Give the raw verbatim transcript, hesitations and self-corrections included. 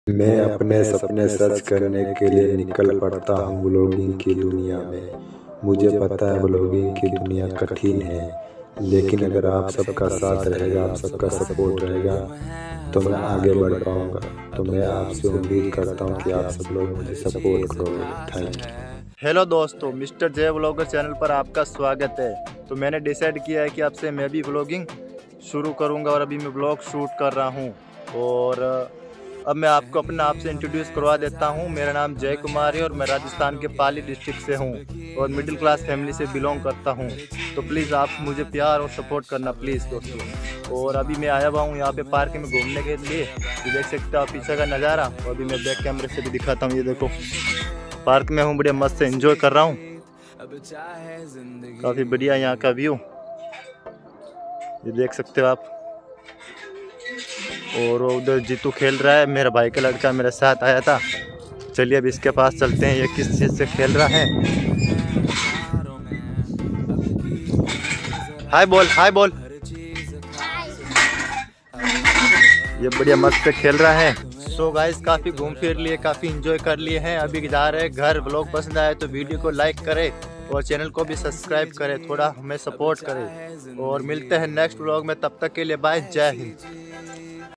मैं अपने सपने सच करने के लिए निकल पड़ता हूँ ब्लॉगिंग की दुनिया में। मुझे पता है ब्लॉगिंग की दुनिया कठिन है, लेकिन अगर आप सबका साथ रहेगा, आप सबका सपोर्ट रहेगा तो मैं आगे बढ़ पाऊँगा। तो मैं आपसे उम्मीद करता हूँ कि आप सब लोग मुझे सपोर्ट करोगे। Thank you. हेलो दोस्तों, मिस्टर जय व्लॉगर चैनल पर आपका स्वागत है। तो मैंने डिसाइड किया है कि अब से मैं भी व्लॉगिंग शुरू करूंगा और अभी मैं व्लॉग शूट कर रहा हूं। और अब मैं आपको अपने आप से इंट्रोड्यूस करवा देता हूं। मेरा नाम जय कुमार है और मैं राजस्थान के पाली डिस्ट्रिक्ट से हूं और मिडिल क्लास फैमिली से बिलोंग करता हूं। तो प्लीज़ आप मुझे प्यार और सपोर्ट करना प्लीज़ दोस्तों। और अभी मैं आया हुआ हूँ यहाँ पे पार्क में घूमने के लिए। ये देख सकते हो आप पीछे का नज़ारा। और अभी मैं बैक कैमरे से भी दिखाता हूँ। ये देखो पार्क में हूँ, बड़े मस्त से एंजॉय कर रहा हूँ। काफ़ी बढ़िया यहाँ का व्यू ये देख सकते हो आप। और उधर जीतू खेल रहा है, मेरा भाई का लड़का मेरे साथ आया था। चलिए अब इसके पास चलते हैं, ये किस चीज़ से खेल रहा है। हाय बोल, हाय बोल। ये बढ़िया मस्त से खेल रहा है। सो गाइस काफ़ी घूम फिर लिए, काफ़ी एंजॉय कर लिए हैं। अभी जा रहे हैं घर। व्लॉग पसंद आए तो वीडियो को लाइक करें और चैनल को भी सब्सक्राइब करें, थोड़ा हमें सपोर्ट करें। और मिलते हैं नेक्स्ट व्लॉग में, तब तक के लिए बाय, जय हिंद।